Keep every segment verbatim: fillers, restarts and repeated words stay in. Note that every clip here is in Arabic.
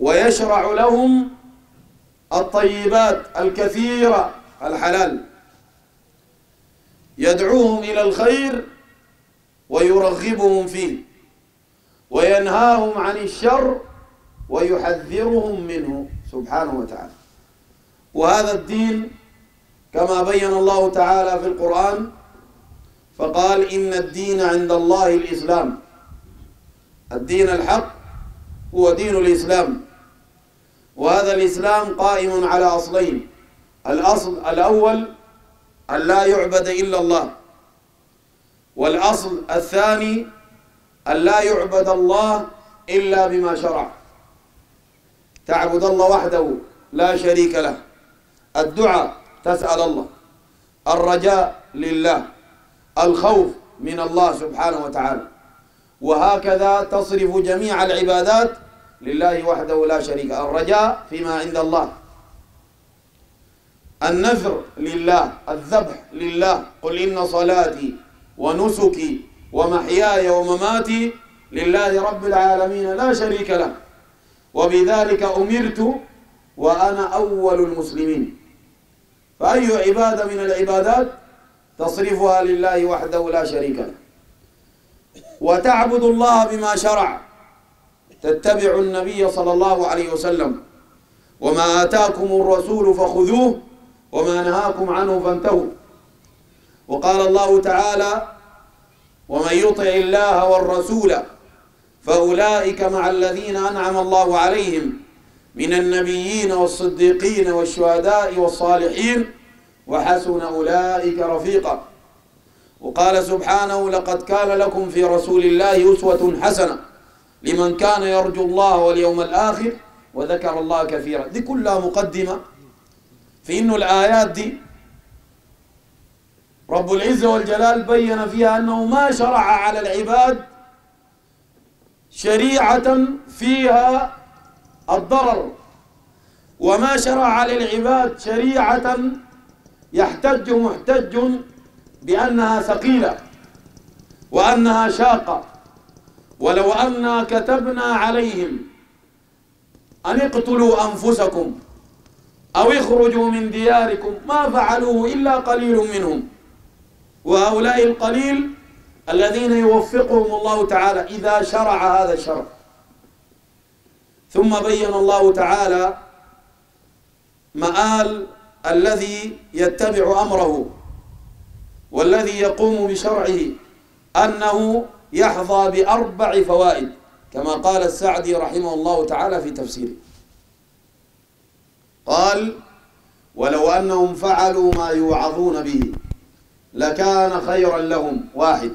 ويشرع لهم الطيبات الكثيرة الحلال، يدعوهم إلى الخير ويرغبهم فيه، وينهاهم عن الشر ويحذرهم منه سبحانه وتعالى. وهذا الدين كما بين الله تعالى في القرآن فقال: إن الدين عند الله الإسلام. الدين الحق هو دين الإسلام، وهذا الإسلام قائم على أصلين: الأصل الأول أن لا يعبد إلا الله، والأصل الثاني أن لا يعبد الله إلا بما شرع. تعبد الله وحده لا شريك له، الدعاء تسأل الله، الرجاء لله، الخوف من الله سبحانه وتعالى، وهكذا تصرف جميع العبادات لله وحده لا شريك له. الرجاء فيما عند الله، النذر لله، الذبح لله: قل إن صلاتي ونسكي ومحياي ومماتي لله رب العالمين لا شريك له، وبذلك أمرت وأنا أول المسلمين. فأي عبادة من العبادات تصرفها لله وحده لا شريك له. وتعبد الله بما شرع، تتبع النبي صلى الله عليه وسلم: وما آتاكم الرسول فخذوه وما نهاكم عنه فانتهوا. وقال الله تعالى: ومن يطع الله والرسول فأولئك مع الذين أنعم الله عليهم من النبيين والصديقين والشهداء والصالحين وحسن أولئك رفيقا. وقال سبحانه: لقد كان لكم في رسول الله أسوة حسنة لمن كان يرجو الله واليوم الآخر وذكر الله كثيرا. دي كلها مقدمة في إنه الآيات دي رب العزة والجلال بين فيها أنه ما شرع على العباد شريعة فيها الضرر، وما شرع على العباد شريعة يحتج محتج بأنها ثقيلة وأنها شاقة. ولو أنا كتبنا عليهم أن اقتلوا أنفسكم أو اخرجوا من دياركم ما فعلوه إلا قليل منهم، وهؤلاء القليل الذين يوفقهم الله تعالى إذا شرع هذا الشرع. ثم بين الله تعالى مآل الذي يتبع أمره والذي يقوم بشرعه، أنه يحظى بأربع فوائد كما قال السعدي رحمه الله تعالى في تفسيره. قال: ولو أنهم فعلوا ما يوعظون به لكان خيرا لهم، واحد،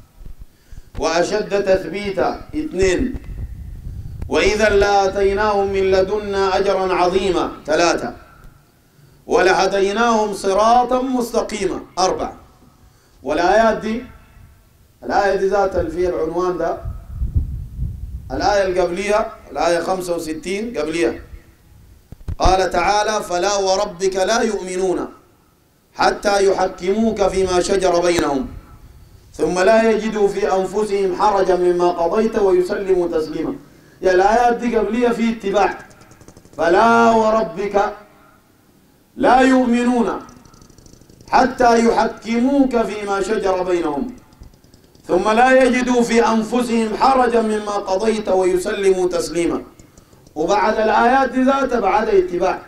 وأشد تثبيتا، اثنين، وإذا لآتيناهم من لدنا أجرا عظيما، ثلاثة، ولهديناهم صراطا مستقيما، أربعة. والآيات دي، الآية دي ذات في العنوان ده، الآية القبلية الآية خمسة وستين قبلية، قال تعالى: فلا وربك لا يؤمنون حتى يحكموك فيما شجر بينهم ثم لا يجدوا في أنفسهم حرجا مما قضيت ويسلموا تسليما. يا الآيات دي قبلية في اتباع. فلا وربك لا يؤمنون حتى يحكموك فيما شجر بينهم ثم لا يجدوا في أنفسهم حرجا مما قضيت ويسلموا تسليما. وبعد الآيات ذات بعد اتباع،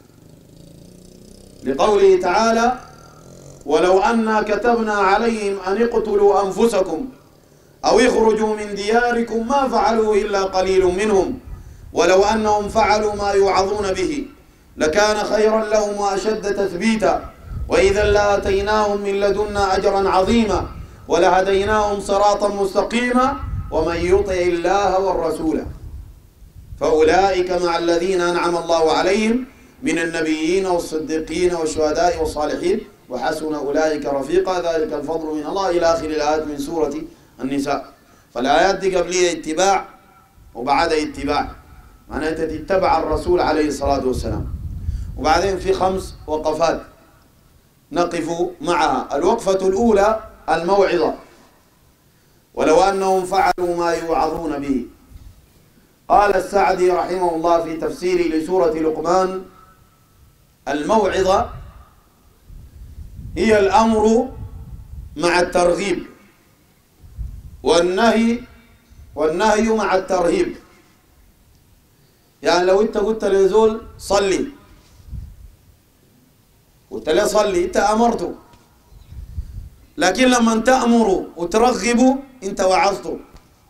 لقوله تعالى: ولو أنا كتبنا عليهم أن اقتلوا أنفسكم أو اخرجوا من دياركم ما فعلوا إلا قليل منهم ولو أنهم فعلوا ما يوعظون به لكان خيرا لهم وأشد تثبيتا وإذا لآتيناهم من لدنا أجرا عظيما ولهديناهم صراطا مستقيما ومن يطع الله والرسول فأولئك مع الذين أنعم الله عليهم من النبيين والصديقين والشهداء والصالحين وحسن أولئك رفيقا ذلك الفضل من الله إلى آخر الآيات من سورة النساء. فالآيات دي قبلية اتباع وبعد اتباع، معناها أنت تتبع الرسول عليه الصلاة والسلام. وبعدين في خمس وقفات نقف معها. الوقفة الأولى الموعظة: ولو أنهم فعلوا ما يوعظون به. قال السعدي رحمه الله في تفسيره لسورة لقمان: الموعظة هي الأمر مع الترغيب، والنهي والنهي مع الترهيب. يعني لو انت قلت لزول صلي، قلت له صلي، انت امرته، لكن لما تأمره وترغبه انت وعظته.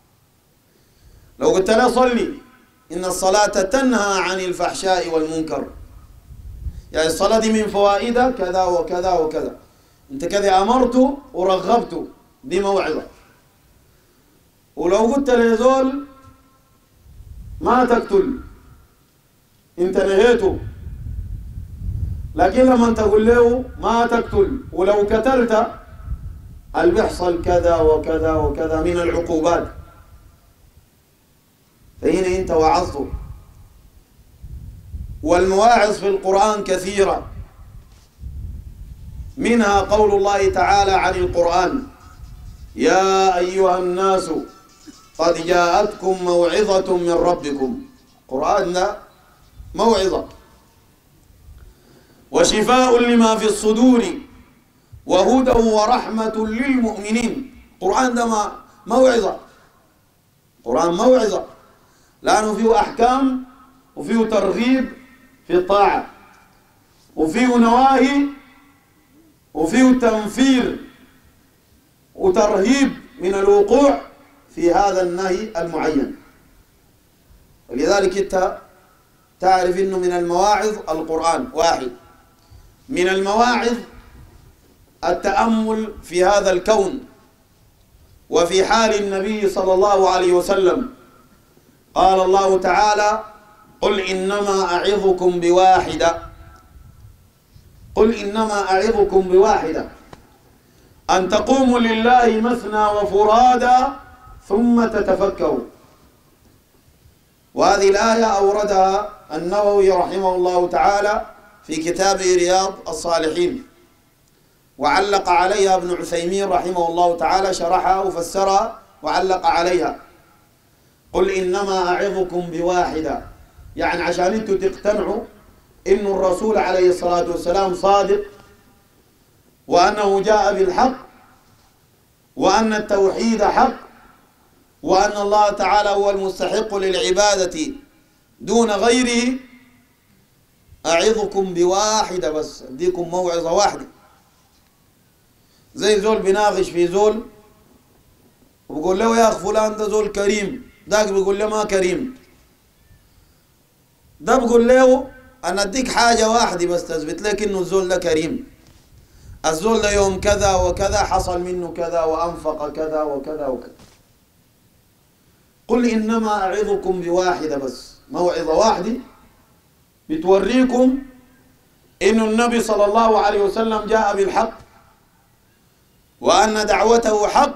لو قلت له صلي ان الصلاة تنهى عن الفحشاء والمنكر، يعني الصلاة دي من فوائدها كذا وكذا وكذا، انت كذا امرته ورغبته، دي موعظة. ولو قلت لزول ما تقتل، انت نهيته، لكن لما تقول له ما تقتل ولو قتلت اللي بيحصل كذا وكذا وكذا من العقوبات، فهنا انت وعظته. والمواعظ في القرآن كثيرة، منها قول الله تعالى عن القرآن: يا أيها الناس قد جاءتكم موعظة من ربكم. قرآننا موعظة وشفاء لما في الصدور وهدى ورحمة للمؤمنين. قرآن ده موعظة، قرآن موعظة، لأنه فيه أحكام وفيه ترغيب في الطاعة، وفيه نواهي، وفيه تنفير وترهيب من الوقوع في هذا النهي المعين. ولذلك انت تعرف انه من المواعظ القرآن واحد، من المواعظ التأمل في هذا الكون وفي حال النبي صلى الله عليه وسلم. قال الله تعالى: قل إنما أعظكم بواحدة، قل إنما أعظكم بواحدة أن تقوموا لله مثنى وفرادا ثم تتفكروا. وهذه الآية أوردها النووي رحمه الله تعالى في كتابه رياض الصالحين، وعلق عليها ابن عثيمين رحمه الله تعالى، شرحها وفسرها وعلق عليها. قل إنما أعظكم بواحدة، يعني عشان انتوا تقتنعوا إن الرسول عليه الصلاة والسلام صادق، وأنه جاء بالحق، وأن التوحيد حق، وأن الله تعالى هو المستحق للعبادة دون غيره. أعظكم بواحدة، بس أديكم موعظة واحدة. زي زول بيناقش في زول وبقول له يا أخ فلان ده زول كريم، داك بيقول له ما كريم، ده بقول له أنا أديك حاجة واحدة بس تثبت لك إنه الزول ده كريم. الزول ده يوم كذا وكذا حصل منه كذا وأنفق كذا وكذا وكذا. قل إنما أعظكم بواحدة، بس موعظة واحدة بتوريكم إن النبي صلى الله عليه وسلم جاء بالحق، وأن دعوته حق،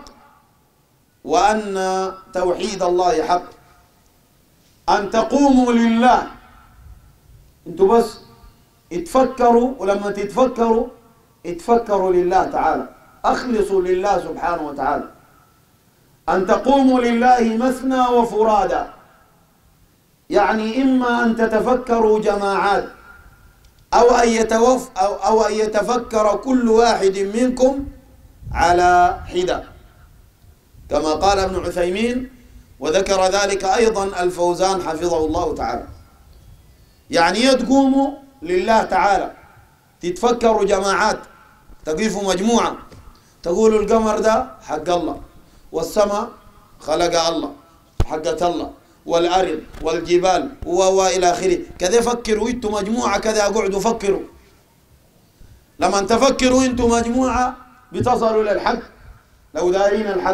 وأن توحيد الله حق. أن تقوموا لله، انتوا بس اتفكروا، ولما تتفكروا اتفكروا لله تعالى، أخلصوا لله سبحانه وتعالى. أن تقوموا لله مثنى وفرادا، يعني إما أن تتفكروا جماعات، أو أن يتوف أو, أو أن يتفكر كل واحد منكم على حدة، كما قال ابن عثيمين، وذكر ذلك أيضا الفوزان حفظه الله تعالى. يعني تقوموا لله تعالى، تتفكروا جماعات، تقيفوا مجموعة، تقولوا القمر ده حق الله، والسماء خلق الله حقت الله، والأرض والجبال وإلى آخره. كذا فكروا انتم مجموعة، كذا قعدوا فكروا. لما تفكروا انتم مجموعة بتصلوا للحق لو دارين الحق.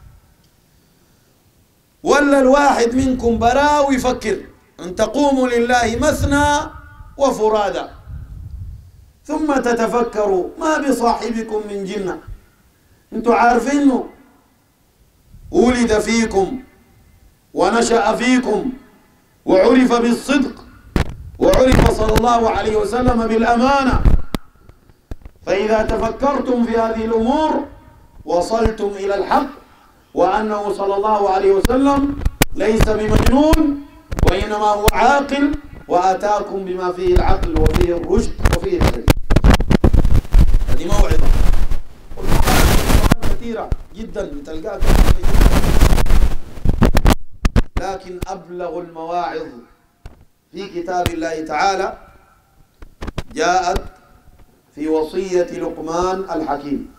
ولا الواحد منكم براو يفكر أن تقوموا لله مثنى وفرادا ثم تتفكروا ما بصاحبكم من جنة. انتوا عارفينه ولد فيكم ونشأ فيكم وعرف بالصدق، وعرف صلى الله عليه وسلم بالأمانة. فإذا تفكرتم في هذه الأمور وصلتم إلى الحق، وأنه صلى الله عليه وسلم ليس بمجنون وإنما هو عاقل وآتاكم بما فيه العقل وفيه الرشد وفيه الخير. هذه موعظة. والمواعظ كثيرة جدا بتلقاها كثيرة جدا، لكن أبلغ المواعظ في كتاب الله تعالى جاءت في وصية لقمان الحكيم.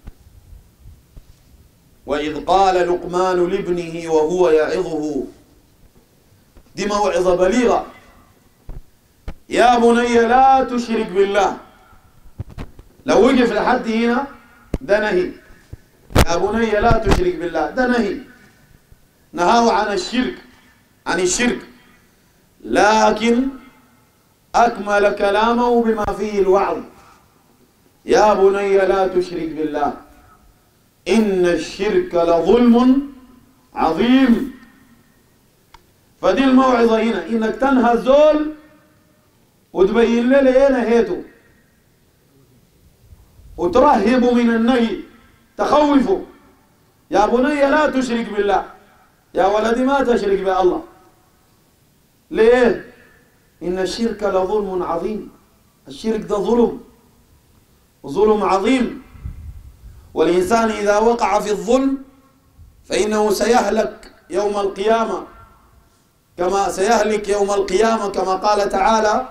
وإذ قال لقمان لابنه وهو يعظه، دي موعظة بليغة. يا بني لا تشرك بالله. لو وقف لحد هنا ده نهي. يا بني لا تشرك بالله ده نهي، نهاه عن الشرك عن الشرك لكن أكمل كلامه بما فيه الوعظ. يا بني لا تشرك بالله إن الشرك لظلم عظيم. فدي الموعظة هنا، إنك تنهى الزول وتبين له ليه نهيته، وترهبه من النهي، تخوفه. يا بني لا تشرك بالله، يا ولدي ما تشرك بالله. ليه؟ إن الشرك لظلم عظيم. الشرك ده ظلم، ظلم عظيم. والإنسان إذا وقع في الظلم فإنه سيهلك يوم القيامة، كما سيهلك يوم القيامة كما قال تعالى: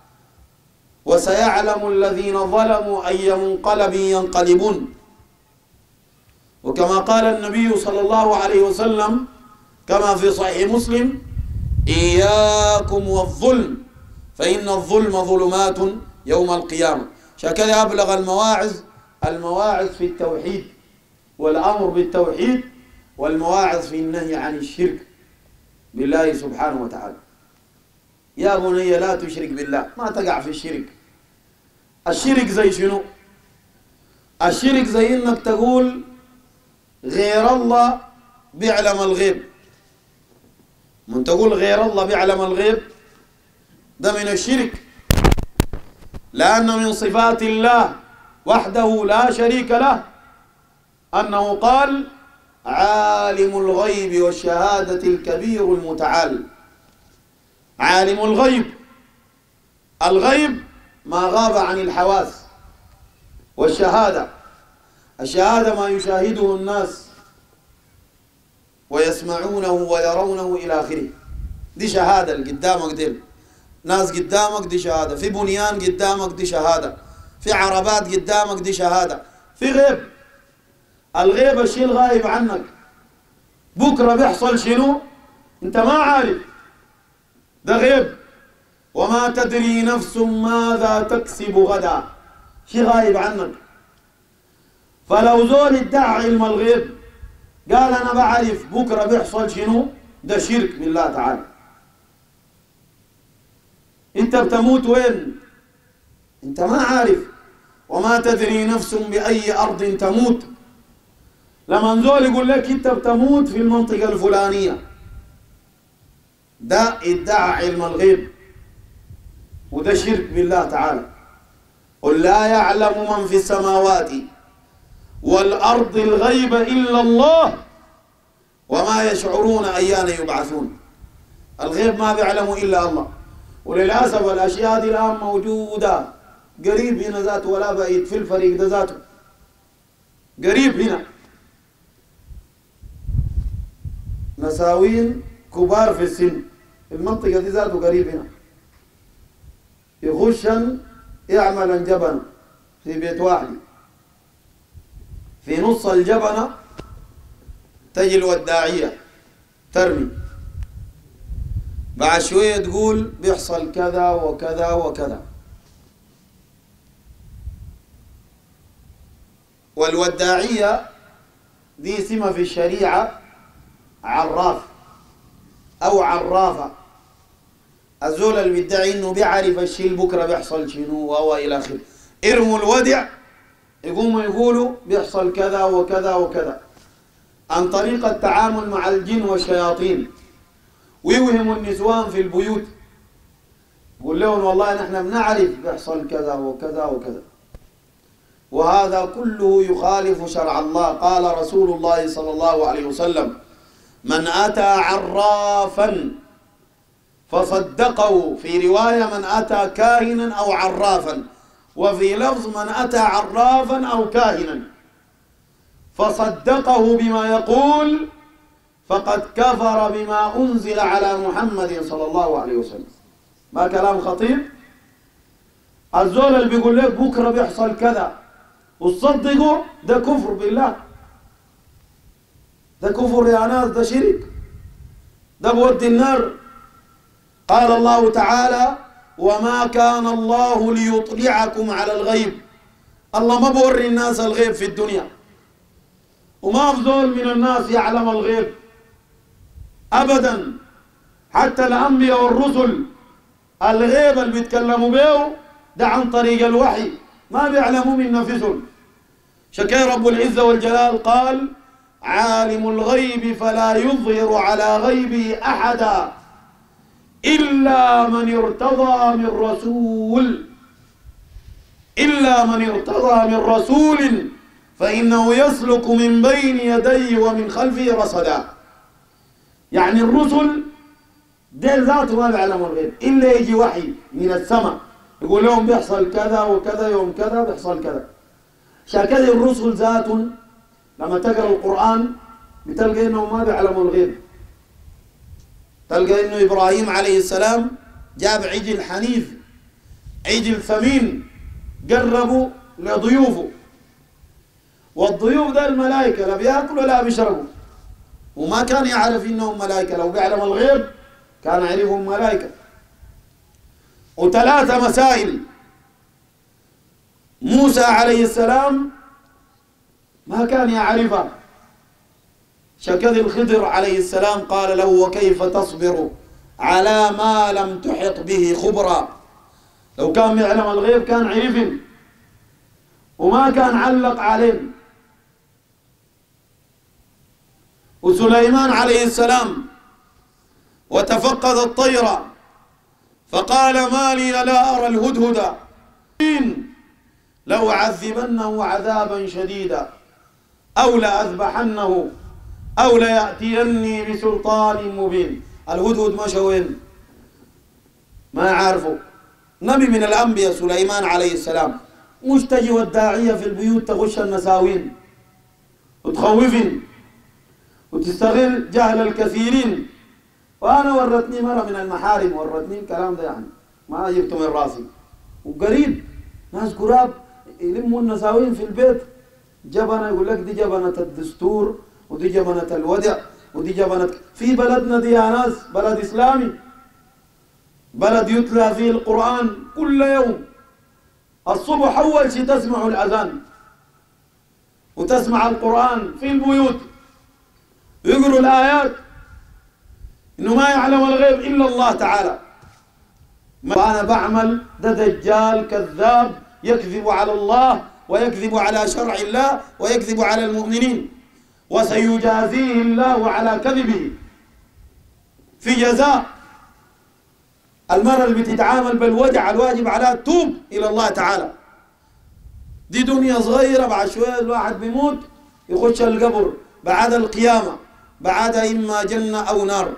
وسيعلم الذين ظلموا أي منقلب ينقلبون. وكما قال النبي صلى الله عليه وسلم كما في صحيح مسلم: إياكم والظلم فإن الظلم ظلمات يوم القيامة. شكذا أبلغ المواعظ المواعظ في التوحيد والأمر بالتوحيد، والمواعظ في النهي عن الشرك بالله سبحانه وتعالى. يا بني لا تشرك بالله، ما تقع في الشرك. الشرك زي شنو؟ الشرك زي إنك تقول غير الله بيعلم الغيب. من تقول غير الله بيعلم الغيب ده من الشرك، لأن من صفات الله وحده لا شريك له أنه قال: عالم الغيب والشهادة الكبير المتعال. عالم الغيب، الغيب ما غاب عن الحواس، والشهادة الشهادة ما يشاهده الناس ويسمعونه ويرونه إلى آخره. دي شهادة اللي قدامك، دي ناس قدامك دي شهادة، في بنيان قدامك دي شهادة، في عربات قدامك دي شهادة. في غيب، الغيب الشيء الغايب عنك، بكرة بيحصل شنو انت ما عارف، ده غيب. وما تدري نفس ماذا تكسب غدا، شيء غايب عنك. فلو زول ادعى علم الغيب قال أنا بعرف بكرة بيحصل شنو، ده شرك بالله تعالى. انت بتموت وين؟ انت ما عارف. وما تدري نفس بأي أرض تموت. لما زول يقول لك انت بتموت في المنطقة الفلانية، ده ادعى علم الغيب، وده شرك بالله تعالى. قل لا يعلم من في السماوات والأرض الغيب إلا الله وما يشعرون أيان يبعثون. الغيب ما بيعلمه إلا الله. وللأسف الأشياء دي الآن موجودة قريب هنا ذاته ولا بعيد، في الفريق ده ذاته قريب هنا. نساوين كبار في السن، المنطقة دي ذاته قريب هنا، يخشن يعمل جبنة في بيت واحد، في نص الجبنة تجي الوداعية ترمي، بعد شوية تقول بيحصل كذا وكذا وكذا. والوداعية دي اسمها في الشريعة عراف أو عرافة. الزول اللي بيدعي إنه بيعرف الشيء بكرة بيحصل شنو وهو إلى آخره. ارموا الودع يقوموا يقولوا بيحصل كذا وكذا وكذا عن طريق التعامل مع الجن والشياطين، ويوهموا النسوان في البيوت، يقول لهم والله نحن بنعرف بيحصل كذا وكذا وكذا. وهذا كله يخالف شرع الله. قال رسول الله صلى الله عليه وسلم: من أتى عرافا فصدقه، في رواية من أتى كاهنا أو عرافا، وفي لفظ من أتى عرافا أو كاهنا فصدقه بما يقول فقد كفر بما أنزل على محمد صلى الله عليه وسلم. ما كلام خطير؟ الزول اللي بيقول لك بكرة بيحصل كذا وتصدقه، ده كفر بالله، ده كفر يا ناس، ده شرك، ده بودي النار. قال الله تعالى: وما كان الله ليطلعكم على الغيب. الله ما بوري الناس الغيب في الدنيا، وما أفضل من الناس يعلم الغيب أبدا. حتى الأنبياء والرسل الغيب اللي بيتكلموا به ده عن طريق الوحي، ما بيعلموا من نفسهم. شكي رب العزة والجلال قال: عالم الغيب فلا يظهر على غيبه أحدا إلا من ارتضى من رسول إلا من ارتضى من رسول فإنه يسلك من بين يديه ومن خلفه رصدا. يعني الرسل ديل ذاته ما بيعلموا الغيب إلا يجي وحي من السماء يقول لهم بيحصل كذا وكذا، يوم كذا بيحصل كذا. عشان كذا الرسل ذاتهم لما تقرأ القرآن بتلقى إنهم ما بيعلموا الغيب. تلقى إنه إبراهيم عليه السلام جاب عجل حنيف، عجل ثمين، قربوا لضيوفه، والضيوف ده الملائكة لا بياكلوا ولا بيشربوا، وما كان يعرف إنهم ملائكة. لو بيعلم الغيب كان يعرفهم ملائكة. وثلاثة مسائل موسى عليه السلام ما كان يعرفها. شكذ الخضر عليه السلام قال له: وكيف تصبر على ما لم تحط به خبرا. لو كان يعلم الغيب كان عرفن وما كان علق عليه. وسليمان عليه السلام وتفقد الطير فقال: ما لي لا أرى الهدهد لو عذبنه عذابا شديدا أو لأذبحنه أو ليأتيني بسلطان مبين. الهدهد مشى وين؟ ما عارفه. نبي من الأنبياء سليمان عليه السلام مشتجي والداعية في البيوت تغش النساوين وتخوفن وتستغل جهل الكثيرين. وأنا ورتني مرة من المحارم، ورتني الكلام ده يعني ما جبته من راسي. وقريب ناس قراب يلموا النساوين في البيت، جبنة يقول لك دي جبنة الدستور ودي جبنة الودع ودي جبنة. في بلدنا دي يا ناس بلد إسلامي، بلد يتلى فيه القرآن كل يوم. الصبح أول شيء تسمع الأذان وتسمع القرآن في البيوت، يقروا الآيات، إنه ما يعلم الغيب إلا الله تعالى. وأنا بعمل ده دجال كذاب يكذب على الله ويكذب على شرع الله ويكذب على المؤمنين، وسيجازيه الله على كذبه في جزاء. المرأة اللي بتتعامل بالوجع الواجب عليها توب إلى الله تعالى. دي دنيا صغيرة، بعد شوية الواحد بيموت يخش القبر، بعد القيامة بعد إما جنة أو نار.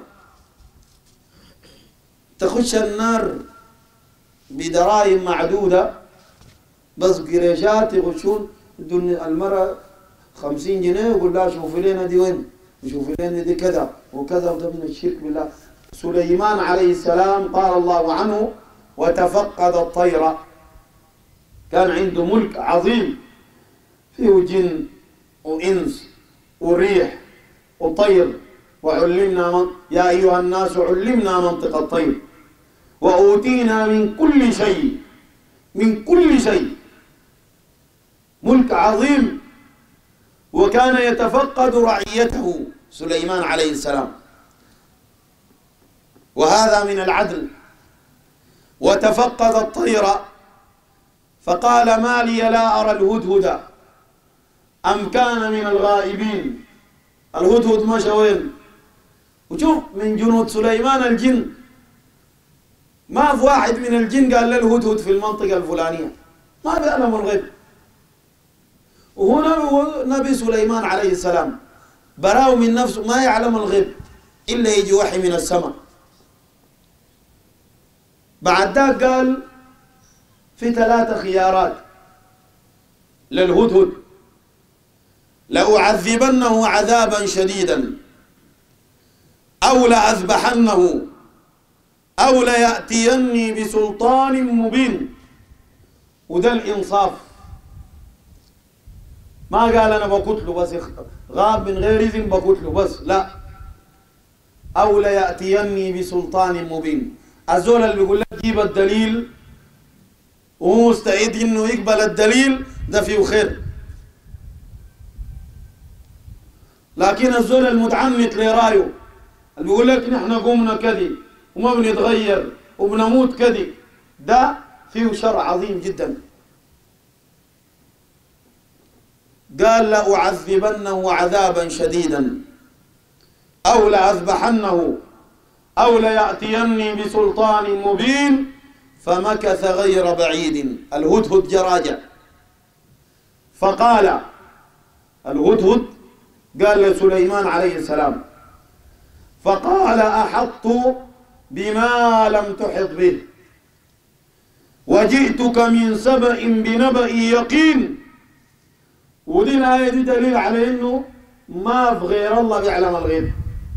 تخش النار بدراهم معدودة، بس قريشات يخشون المرأة خمسين جنيه ويقول لها شوفي لنا دي وين، وشوفي لنا دي كذا وكذا، وده من الشرك بالله. سليمان عليه السلام قال الله عنه: وتفقد الطير. كان عنده ملك عظيم فيه جن وإنس وريح وطير. وعلمنا من يا أيها الناس علمنا منطق الطير وأوتينا من كل شيء، من كل شيء. ملك عظيم. وكان يتفقد رعيته سليمان عليه السلام، وهذا من العدل. وتفقد الطير فقال: ما لي لا أرى الهدهد أم كان من الغائبين. الهدهد مشى وين؟ وشوف من جنود سليمان الجن، ما في واحد من الجن قال للهدهد في المنطقة الفلانية، ما بيعلم الغيب. وهنا نبي سليمان عليه السلام براو من نفسه ما يعلم الغيب إلا يجي وحي من السماء. بعد ذاك قال في ثلاثة خيارات للهدهد: لأعذبنه عذابا شديدا، أو لأذبحنه، أو ليأتيني بسلطان مبين. وده الإنصاف، ما قال أنا بقتله بس غاب من غير إذن بقتله بس، لا، أو ليأتيني بسلطان مبين. الزول اللي بيقول لك جيب الدليل وهو مستعد إنه يقبل الدليل ده فيه خير، لكن الزول المتعنت لرايه اللي بيقول لك نحن قومنا كذي وما بنتغير وبنموت كذي، ده فيه شر عظيم جدا. قال لأعذبنه عذابا شديدا، أو لأذبحنه، أو ليأتيني بسلطان مبين. فمكث غير بعيد، الهدهد جراجع، فقال الهدهد قال لسليمان عليه السلام، فقال أحطت بما لم تحط به، وجئتك من سبأ بنبأ يقين. ودي الآية دي دليل على إنه ما في غير الله بيعلم الغيب،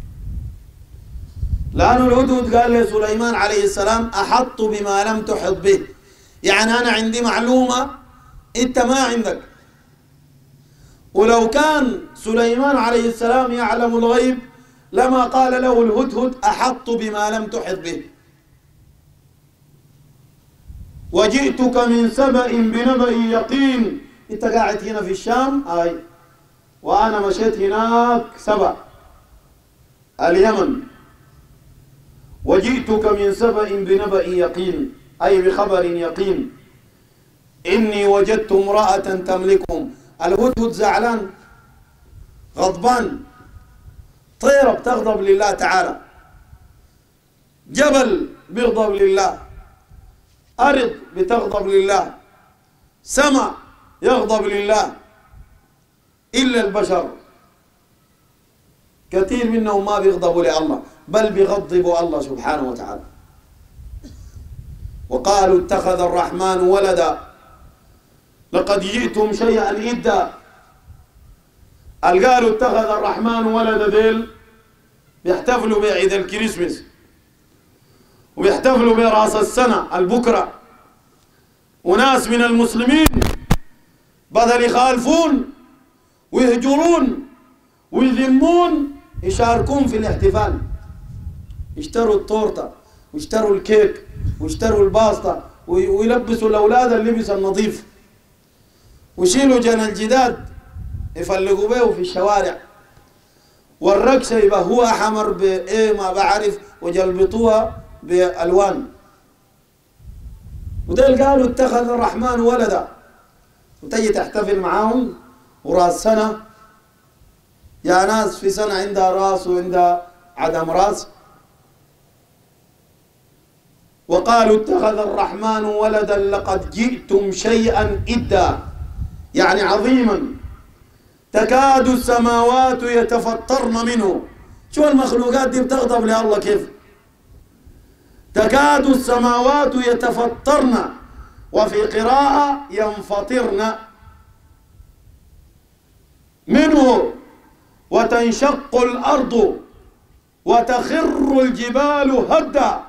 لأنه الهدهد قال لسليمان عليه السلام أحط بما لم تحط به، يعني أنا عندي معلومة أنت ما عندك. ولو كان سليمان عليه السلام يعلم الغيب لما قال له الهدهد أحط بما لم تحط به. وجئتك من سبأ بنبأ يقين، أنت قاعد هنا في الشام آي، وأنا مشيت هناك سبأ اليمن. وجئتك من سبأ بنبأ يقين، أي بخبر يقين، إني وجدت امرأة تملكهم. الهدهد زعلان غضبان، طيرة بتغضب لله تعالى، جبل بيغضب لله، أرض بتغضب لله، سماء يغضب لله، إلا البشر كثير منهم ما بيغضبوا لله بل بيغضبوا الله سبحانه وتعالى. وقالوا اتخذ الرحمن ولدا لقد جئتم شيئا إدا. قالوا اتخذ الرحمن ولدا ديل بيحتفلوا بعيد الكريسماس وبيحتفلوا براس السنة البكرة، وناس من المسلمين بدل يخالفون ويهجرون ويذمون يشاركون في الاحتفال، يشتروا التورته ويشتروا الكيك ويشتروا الباسطة ويلبسوا الأولاد اللبس النظيف ويشيلوا جن الجداد يفلقوا به في الشوارع، والرقص يبقى هو حمر بإيه ما بعرف وجلبطوها بألوان. وديل قالوا اتخذ الرحمن ولدا، وتجي تحتفل معاهم وراس سنة، يا ناس في سنة عندها راس وعندها عدم راس. وقالوا اتخذ الرحمن ولدا لقد جئتم شيئا إدا، يعني عظيما، تكاد السماوات يتفطرن منه. شو المخلوقات دي بتغضب لله كيف؟ تكاد السماوات يتفطرن، وفي قراءة ينفطرن منه، وتنشق الأرض وتخر الجبال هدا.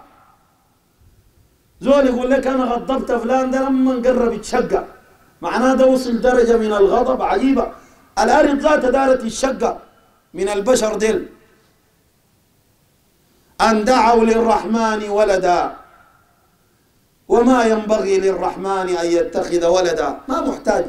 زول يقول لك أنا غضبت فلان ده لما قرب يتشقى، معناه ده وصل درجة من الغضب عجيبة. الأرض ذاتها دارت الشقة من البشر ديل. أن دعوا للرحمن ولدا، وما ينبغي للرحمن أن يتخذ ولدا، ما محتاج.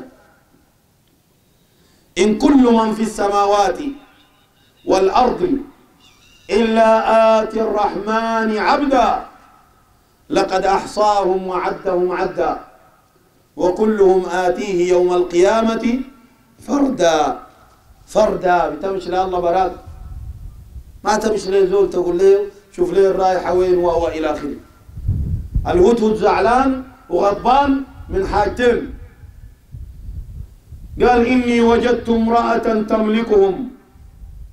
إن كل من في السماوات والأرض إلا آتي الرحمن عبدا لقد أحصاهم وعدهم عدا وكلهم آتيه يوم القيامة فردا. فردا بتمشي لله براك، ما تمشي ليه زول تقول له شوف ليه الرايحة وين وهو إلى آخره. الهدهد زعلان وغضبان من حاجتين، قال إني وجدت امرأة تملكهم،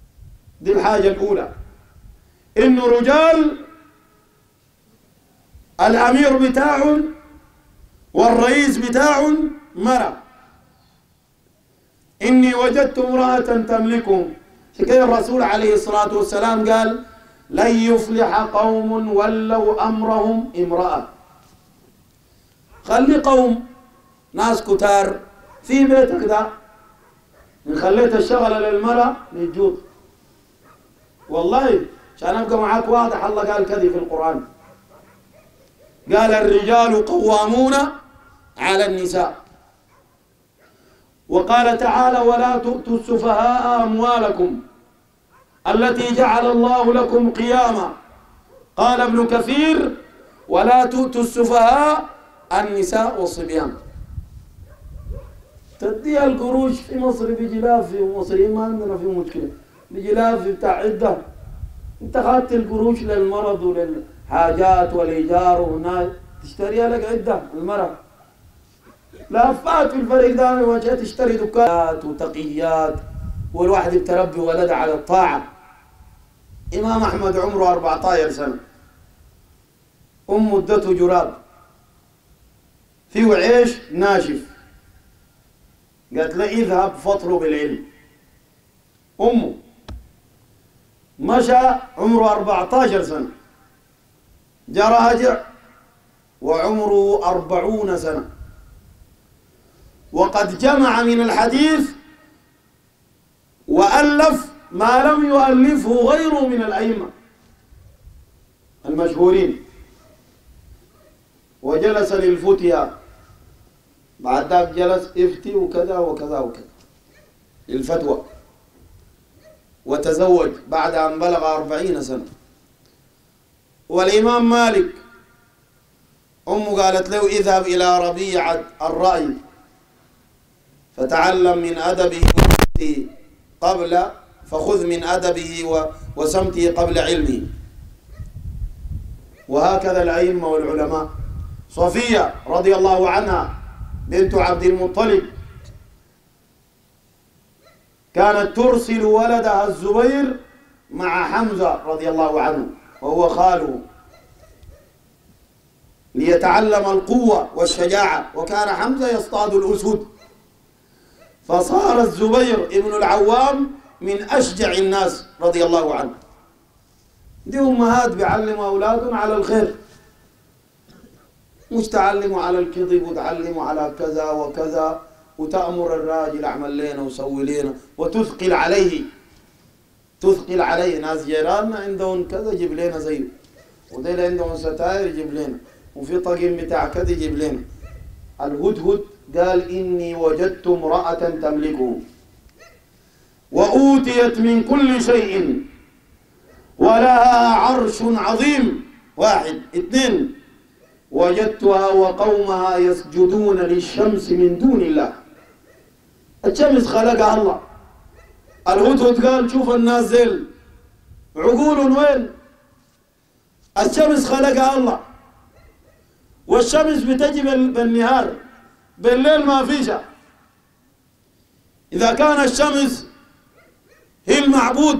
دي الحاجة الأولى، إنه رجال الأمير بتاعهم والرئيس بتاعهم مرة. إني وجدت امرأة تملكهم. كده الرسول عليه الصلاة والسلام قال لن يفلح قوم ولوا أمرهم امرأة. خلي قوم ناس كتار في بيتك ده، إن خليت الشغل للمرأة للجود. والله عشان أبقى معاك واضح، الله قال كذي في القرآن، قال الرجال قوامون على النساء، وقال تعالى ولا تؤتوا السفهاء أموالكم التي جعل الله لكم قياما. قال ابن كثير ولا تؤتوا السفهاء النساء والصبيان. تديها القروش في مصر بجلاف، في مصر ما عندنا في مشكلة، بجلاف بتاع عدة. انت خدت القروش للمرض وللحاجات والإيجار، وهناك تشتريها لك عدة المرأة. لفات في الفريق ده وجهت تشتري دكانات وتقيات، والواحد بتربي ولد على الطاعة. إمام أحمد عمره أربعة عشر سنة، أم مدته جراب فيه عيش ناشف، قالت له اذهب فاطلب العلم. أمه مشى عمره أربعة عشر سنة، جاء راجع وعمره أربعون سنة، وقد جمع من الحديث وألف ما لم يؤلفه غيره من الأئمة المشهورين. وجلس للفتيا، بعد ذاك جلس افتي وكذا وكذا وكذا للفتوى، وتزوج بعد أن بلغ أربعين سنة. والإمام مالك أمه قالت له اذهب إلى ربيعة الرأي فتعلم من أدبه وسمته قبل فخذ من أدبه وسمته قبل علمه. وهكذا الأئمة والعلماء. صفية رضي الله عنها بنت عبد المطلب كانت ترسل ولدها الزبير مع حمزة رضي الله عنه وهو خاله ليتعلم القوة والشجاعة، وكان حمزة يصطاد الأسود، فصار الزبير ابن العوام من أشجع الناس رضي الله عنه. دي أمهات بيعلموا أولادهم على الخير، مش تعلموا على الكذب وتعلموا على كذا وكذا، وتأمر الراجل اعمل لنا وسوي لنا وتثقل عليه. تثقل عليه. ناس جيراننا عندهم كذا جيب لنا زيه، وديل عندهم ستاير جيب لنا، وفي طقم بتاع كذا جيب لنا. الهدهد قال إني وجدت امرأة تملكه وأوتيت من كل شيء ولها عرش عظيم. واحد. اثنين، وجدتها وقومها يسجدون للشمس من دون الله. الشمس خلقها الله. الهدهد قال شوف الناس زل عقولهم وين؟ الشمس خلقها الله، والشمس بتجي بالنهار، بالليل ما فيش. إذا كان الشمس هي المعبود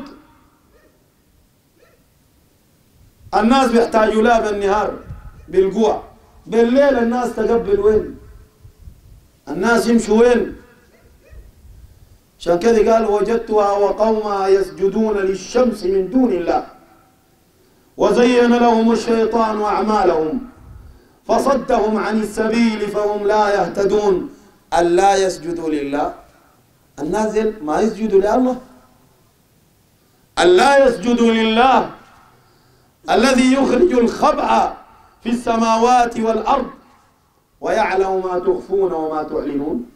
الناس بيحتاجوا لها بالنهار بالقوة، بالليل الناس تقبل وين؟ الناس يمشوا وين؟ عشان كذا قال وجدتها وقومها يسجدون للشمس من دون الله وزين لهم الشيطان أعمالهم فصدهم عن السبيل فهم لا يهتدون. ألا يسجدوا لله، النازل ما يسجدوا لله. ألا يسجدوا لله الذي يخرج الخبأ في السماوات والأرض ويعلم ما تخفون وما تعلنون.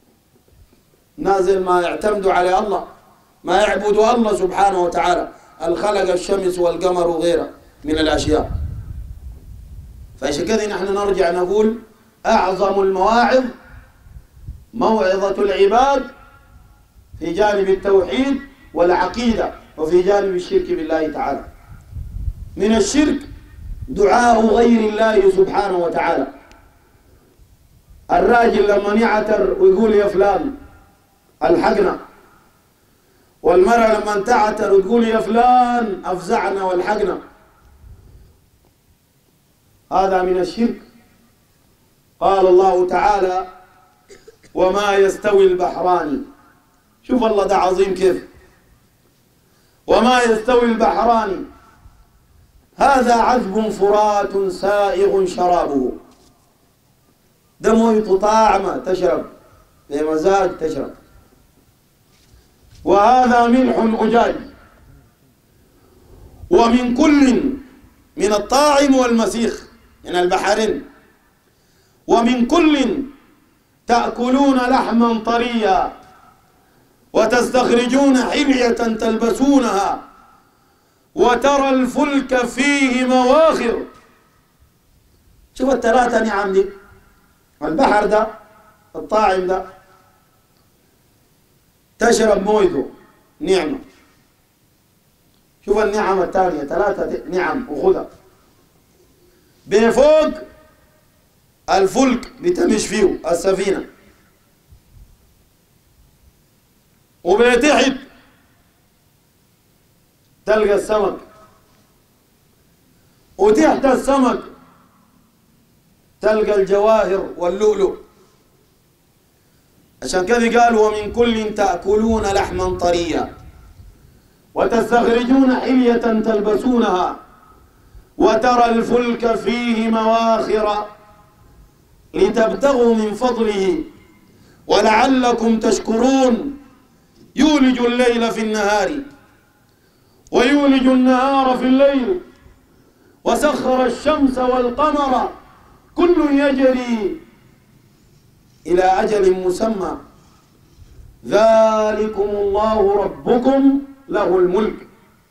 نازل ما يعتمدوا على الله، ما يعبدوا الله سبحانه وتعالى الخلق الشمس والقمر وغيرها من الأشياء. فعشان كذا نحن نرجع نقول أعظم المواعظ موعظة العباد في جانب التوحيد والعقيدة وفي جانب الشرك بالله تعالى. من الشرك دعاء غير الله سبحانه وتعالى. الراجل لما يعتر ويقول يا فلان الحقنا، والمرأة لما تعتر وتقول يا فلان أفزعنا والحقنا. هذا من الشرك. قال الله تعالى وما يستوي البحران. شوف الله ده عظيم كيف. وما يستوي البحران هذا عذب فرات سائغ شرابه. ده مويه طعمة تشرب بمزاج تشرب. وهذا ملح أجاج. ومن كل من الطاعم والمسيخ من البحرين ومن كل تأكلون لحما طريا وتستخرجون حلية تلبسونها وترى الفلك فيه مواخر. شوف الثلاثة نعم دي، البحر ده الطاعم ده تشرب مويته نعمة. شوف النعم الثانية ثلاثة نعم وخذها. بفوق الفلك بتمشي فيه السفينة، وبتحت تلقى السمك، وتحت السمك تلقى الجواهر واللؤلؤ. عشان كذا قال ومن كل تأكلون لحما طريا وتستخرجون حلية تلبسونها وترى الفلك فيه مواخر لتبتغوا من فضله ولعلكم تشكرون. يولج الليل في النهار ويولج النهار في الليل وسخر الشمس والقمر كل يجري إلى أجل مسمى ذلكم الله ربكم له الملك.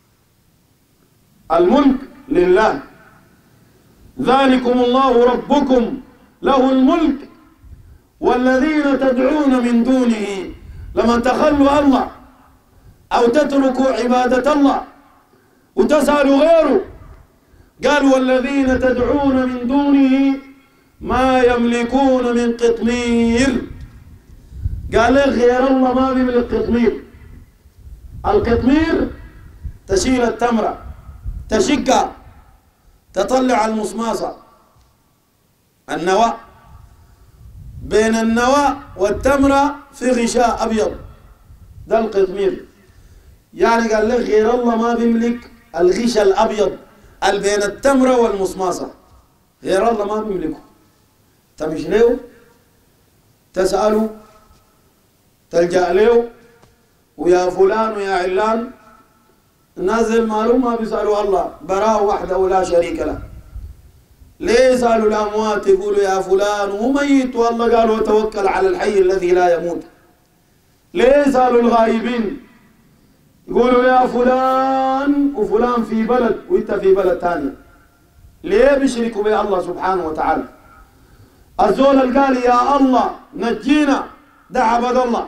الملك لله. ذلكم الله ربكم له الملك والذين تدعون من دونه لما تخلوا الله أو تتركوا عبادة الله وتسألوا غيره. قال والذين تدعون من دونه ما يملكون من قطمير. قال غير الله ما بيملك قطمير. القطمير تشيل التمرة تشقها تطلع المصماصة النواة، بين النواة والتمرة في غشاء أبيض، ده القطمير. يعني قال لك غير الله ما بيملك الغشاء الأبيض اللي بين التمرة والمصماصة، غير الله ما بيملكه. تمشي له تسأله تلجأ له ويا فلان ويا علان. الناس المعلوم ما بيسألوا الله براه وحده ولا شريك له. ليه يسألوا الأموات يقولوا يا فلان وهو ميت والله قالوا توكل على الحي الذي لا يموت؟ ليه يسألوا الغائبين يقولوا يا فلان وفلان في بلد وانت في بلد ثانية؟ ليه بيشركوا بي الله سبحانه وتعالى؟ الزول اللي قال يا الله نجينا ده عبد الله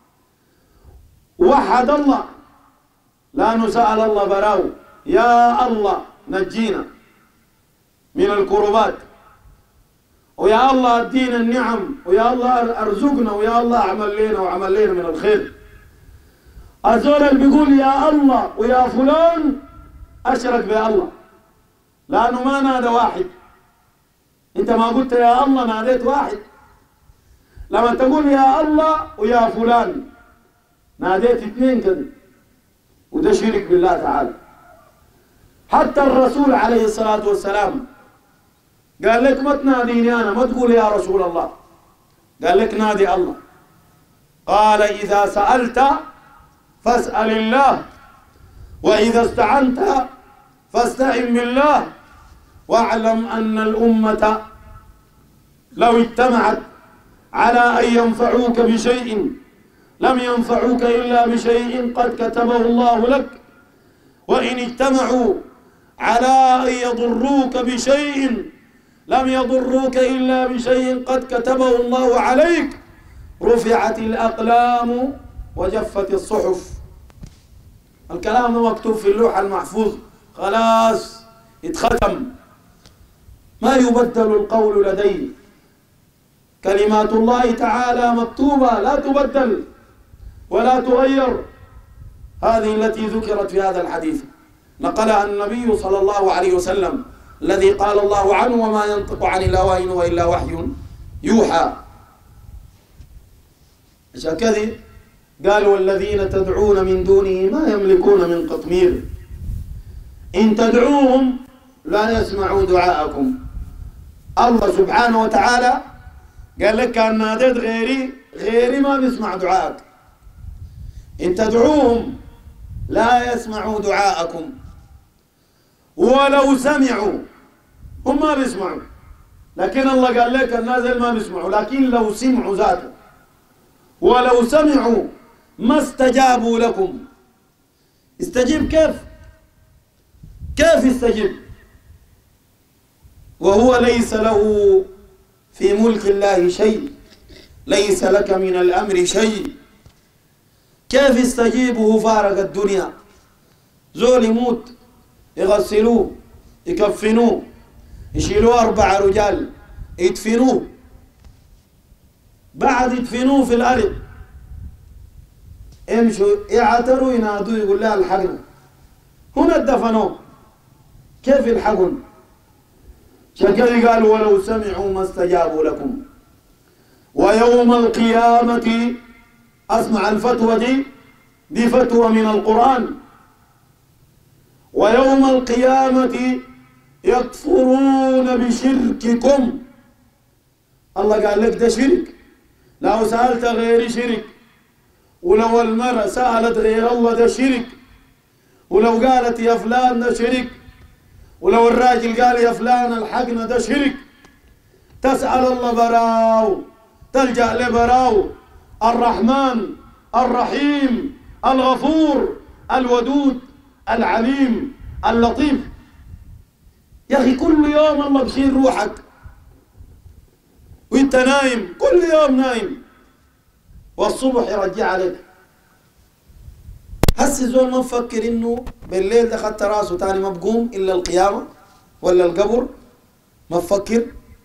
وحد الله لأنه سأل الله براو يا الله نجينا من الكربات، ويا الله ادينا النعم، ويا الله ارزقنا، ويا الله اعمل لنا وعمل لنا من الخير. الزول اللي بيقول يا الله ويا فلان اشرك بالله لانه ما نادى واحد. انت ما قلت يا الله ناديت واحد. لما تقول يا الله ويا فلان ناديت اثنين كده، وده شرك بالله تعالى. حتى الرسول عليه الصلاة والسلام قال لك ما تناديني أنا، ما تقول يا رسول الله، قال لك نادي الله. قال إذا سألت فاسأل الله وإذا استعنت فاستعن بالله واعلم أن الأمة لو اجتمعت على أن ينفعوك بشيء لم ينفعوك إلا بشيء قد كتبه الله لك، وإن اجتمعوا على أن يضروك بشيء لم يضروك إلا بشيء قد كتبه الله عليك. رفعت الأقلام وجفت الصحف. الكلام ده مكتوب في اللوح المحفوظ خلاص اتختم، ما يبدل القول لدي. كلمات الله تعالى مكتوبة لا تبدل ولا تغير. هذه التي ذكرت في هذا الحديث نقلها النبي صلى الله عليه وسلم الذي قال الله عنه وما ينطق عن الهوى إن هو إلا وحي يوحى. عشان كذا قال والذين تدعون من دونه ما يملكون من قطمير إن تدعوهم لا يسمعوا دعاءكم. الله سبحانه وتعالى قال لك كان ناديت غيري غيري ما بيسمع دعائك. إن تدعوهم لا يسمعوا دعاءكم ولو سمعوا هم ما بيسمعوا، لكن الله قال لك الناس ما بيسمعوا، لكن لو سمعوا ذاته ولو سمعوا ما استجابوا لكم. استجيب كيف؟ كيف يستجيب وهو ليس له في ملك الله شيء، ليس لك من الأمر شيء. كيف يستجيبه فارق الدنيا؟ زول يموت يغسلوه يكفنوه يشيلوه أربع رجال يدفنوه، بعد يدفنوه في الأرض يمشوا يعتروا ينادوا يقول لها الحقنا، هنا اتدفنوه كيف يلحقون؟ شكل قال ولو سمعوا ما استجابوا لكم. ويوم القيامة أسمع الفتوى دي دي فتوى من القرآن. ويوم القيامة يكفرون بشرككم. الله قال لك ده شرك، لو سألت غير شرك، ولو المرأة سألت غير الله ده شرك، ولو قالت يا فلان ده شرك، ولو الراجل قال يا فلان الحقنا ده شرك. تسأل الله براو، تلجأ لبراو الرحمن الرحيم الغفور الودود العليم اللطيف. يا أخي كل يوم الله بشيل روحك وانت نايم، كل يوم نايم والصبح يرجع عليك. هسه زول ما مفكر انه بالليل دخلت راسه تاني ما بقوم الا القيامه ولا القبر؟ ما مفكر؟